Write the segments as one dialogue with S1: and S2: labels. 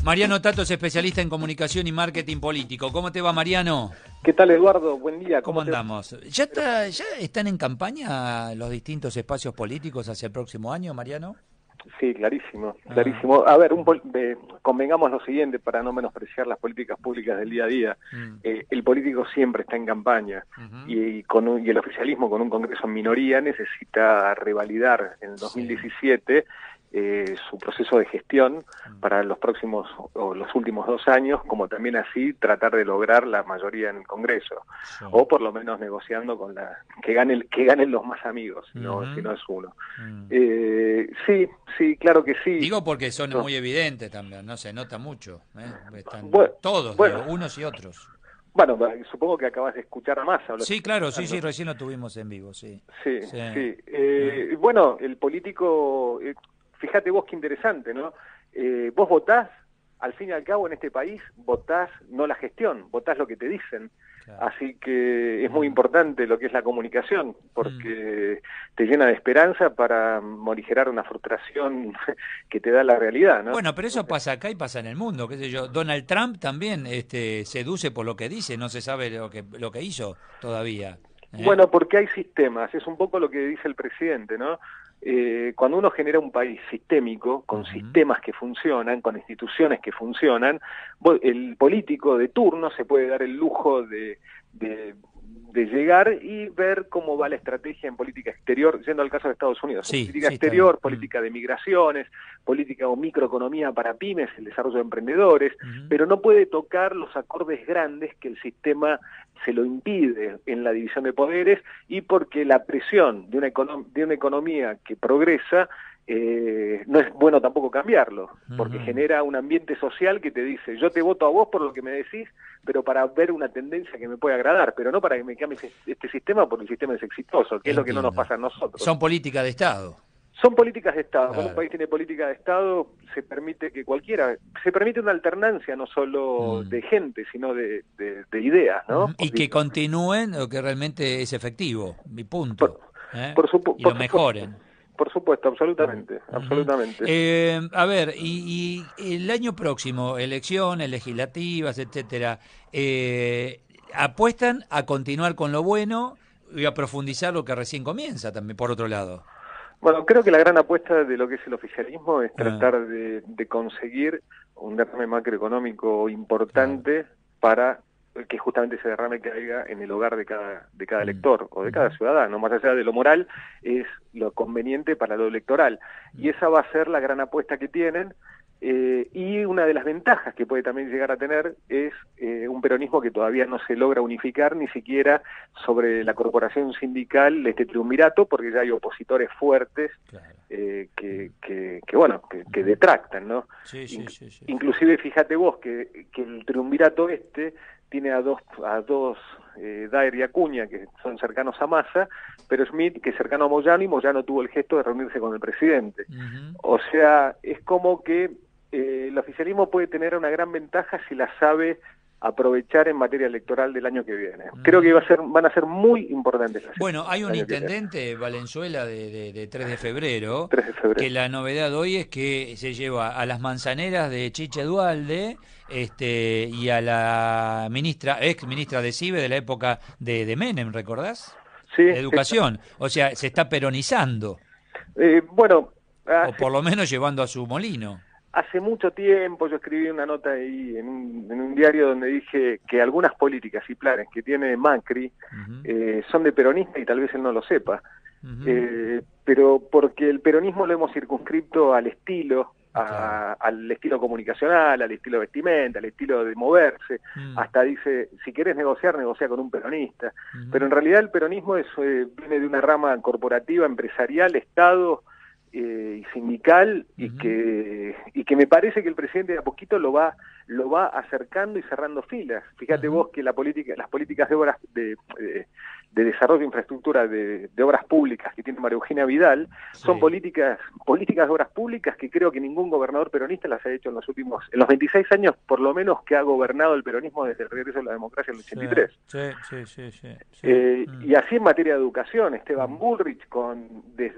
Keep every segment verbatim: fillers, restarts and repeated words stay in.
S1: Mariano Tato es especialista en comunicación y marketing político. ¿Cómo te va, Mariano?
S2: ¿Qué tal, Eduardo? Buen día.
S1: ¿Cómo,
S2: ¿Cómo
S1: andamos? ¿Ya, está, ¿Ya están en campaña los distintos espacios políticos hacia el próximo año, Mariano?
S2: Sí, clarísimo,
S1: Ah.
S2: clarísimo. A ver, un eh, convengamos lo siguiente para no menospreciar las políticas públicas del día a día.
S1: Mm.
S2: Eh, el político siempre está en campaña
S1: Uh-huh.
S2: y, con un, y el oficialismo con un Congreso en minoría necesita revalidar en el dos mil diecisiete eh, su proceso de gestión para los próximos o los últimos dos años, como también así tratar de lograr la mayoría en el Congreso, sí. O por lo menos negociando con la que gane que ganen los más amigos, si no, uh-huh. si no es uno. Uh-huh. eh, sí, sí, claro que sí.
S1: Digo porque son no. muy evidentes también, no se nota mucho, ¿eh? Están
S2: bueno,
S1: todos,
S2: bueno.
S1: digo, unos y otros.
S2: Bueno, supongo que acabas de escuchar a Massa.
S1: Sí, claro, sí, sí, recién lo tuvimos en vivo, sí.
S2: Sí, sí. sí. Eh, uh-huh. Bueno, el político, eh, fíjate vos qué interesante, ¿no? Eh, vos votás, al fin y al cabo en este país, votás no la gestión, votás lo que te dicen. Claro. Así que es muy importante lo que es la comunicación, porque mm. te llena de esperanza para morigerar una frustración que te da la realidad, ¿no?
S1: Bueno, pero eso pasa acá y pasa en el mundo, qué sé yo. Donald Trump también este, seduce por lo que dice, no se sabe lo que, lo que hizo todavía. ¿eh?
S2: Bueno, porque hay sistemas, es un poco lo que dice el presidente, ¿no? Eh, cuando uno genera un país sistémico, con uh-huh. sistemas que funcionan, con instituciones que funcionan, el político de turno se puede dar el lujo de, de, de llegar y ver cómo va la estrategia en política exterior, yendo al caso de Estados Unidos.
S1: Sí,
S2: política
S1: sí,
S2: exterior, política de migraciones, política o microeconomía para pymes, el desarrollo de emprendedores, uh-huh. pero no puede tocar los acordes grandes que el sistema se lo impide en la división de poderes y porque la presión de una, econom- de una economía que progresa eh, no es bueno tampoco cambiarlo, porque uh-huh. genera un ambiente social que te dice, yo te voto a vos por lo que me decís, pero para ver una tendencia que me puede agradar, pero no para que me cambies este sistema porque el sistema es exitoso, que Entiendo. Es lo que no nos pasa a nosotros.
S1: Son políticas de Estado.
S2: Son políticas de Estado. Claro. Cuando un país tiene política de Estado, se permite que cualquiera, se permite una alternancia no solo mm. de gente, sino de, de, de ideas, ¿no?
S1: Mm. Y que continúen lo que realmente es efectivo, mi punto.
S2: Por,
S1: ¿eh?
S2: por supu-
S1: y
S2: por
S1: lo mejoren.
S2: Por supuesto, absolutamente, mm. absolutamente.
S1: Eh, a ver, y, y el año próximo, elecciones legislativas, etcétera, eh, ¿apuestan a continuar con lo bueno y a profundizar lo que recién comienza también, por otro lado?
S2: Bueno, creo que la gran apuesta de lo que es el oficialismo es tratar ah. de, de conseguir un derrame macroeconómico importante ah. para que justamente ese derrame caiga en el hogar de cada de cada elector o de cada ciudadano, más allá de lo moral, es lo conveniente para lo electoral. Y esa va a ser la gran apuesta que tienen, eh, y una de las ventajas que puede también llegar a tener es eh, un peronismo que todavía no se logra unificar ni siquiera sobre la corporación sindical, este triunvirato, porque ya hay opositores fuertes claro. eh, que, que, que, bueno, que, que detractan, ¿no?
S1: Sí, sí, sí, sí.
S2: Inclusive, fíjate vos que, que el triunvirato este tiene a dos, a dos eh, Daer y Acuña, que son cercanos a Massa, pero Smith, que es cercano a Moyano, y Moyano tuvo el gesto de reunirse con el presidente. Uh-huh. O sea, es como que eh, el oficialismo puede tener una gran ventaja si la sabe aprovechar en materia electoral del año que viene. Uh-huh. Creo que va a ser, van a ser muy importantes.
S1: Bueno, hay un intendente, Valenzuela, de, de, de tres de febrero,
S2: tres de febrero,
S1: que la novedad hoy es que se lleva a las manzaneras de Chiche Duhalde este, y a la ministra, ex ministra de CIBE de la época de, de Menem, ¿recordás?
S2: Sí.
S1: De Educación. Sí. O sea, se está peronizando.
S2: Eh, bueno.
S1: Hace, o por lo menos llevando a su molino.
S2: Hace mucho tiempo yo escribí una nota ahí en un, en un diario donde dije que algunas políticas y planes que tiene Macri uh-huh. eh, son de peronista y tal vez él no lo sepa. Uh-huh. eh, pero porque el peronismo lo hemos circunscripto al estilo, a, claro. al estilo comunicacional, al estilo vestimenta, al estilo de moverse. Uh-huh. Hasta dice, si querés negociar, negocia con un peronista. Uh-huh. Pero en realidad el peronismo es, eh, viene de una rama corporativa, empresarial, Estado Eh, y sindical uh-huh. y que y que me parece que el presidente de a poquito lo va lo va acercando y cerrando filas. Fíjate uh-huh. vos que la política las políticas de obras de, de, de desarrollo de infraestructura de, de obras públicas que tiene María Eugenia Vidal sí. son políticas políticas de obras públicas que creo que ningún gobernador peronista las ha hecho en los últimos en los veintiséis años por lo menos que ha gobernado el peronismo desde el regreso de la democracia en el ochenta y tres.
S1: Sí, sí, sí, sí, sí.
S2: Eh,
S1: mm.
S2: Y así en materia de educación, Esteban mm. Bullrich con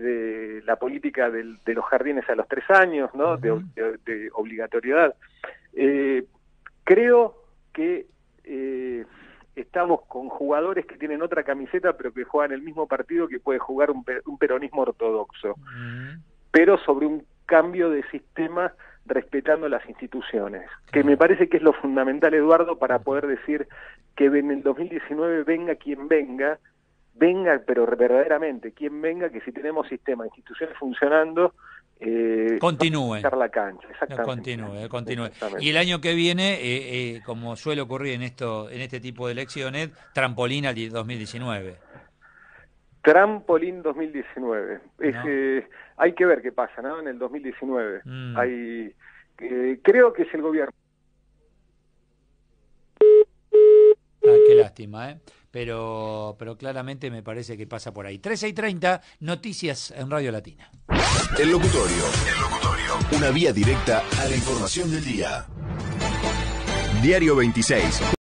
S2: desde la política del, de los jardines a los tres años, ¿no? Uh-huh. de, de, de obligatoriedad Eh, creo que eh, estamos con jugadores que tienen otra camiseta, pero que juegan el mismo partido que puede jugar un, un peronismo ortodoxo, uh-huh. pero sobre un cambio de sistema respetando las instituciones, que me parece que es lo fundamental, Eduardo, para poder decir que en el dos mil diecinueve venga quien venga, venga, pero verdaderamente, quien venga, que si tenemos sistema, instituciones funcionando, eh,
S1: continúe
S2: la cancha, exactamente.
S1: Continúe, continúe. Y el año que viene, eh, eh, como suele ocurrir en esto, en este tipo de elecciones, trampolín al dos mil diecinueve.
S2: Trampolín dos mil diecinueve. Es,
S1: ¿no?
S2: eh, hay que ver qué pasa, ¿no? En el dos mil diecinueve.
S1: Mm.
S2: Hay, eh, creo que es el gobierno.
S1: Ah, qué lástima, ¿eh? Pero, pero claramente me parece que pasa por ahí. trece y treinta, noticias en Radio Latina.
S3: El locutorio. El locutorio. Una vía directa a la información del día. Diario veintiséis.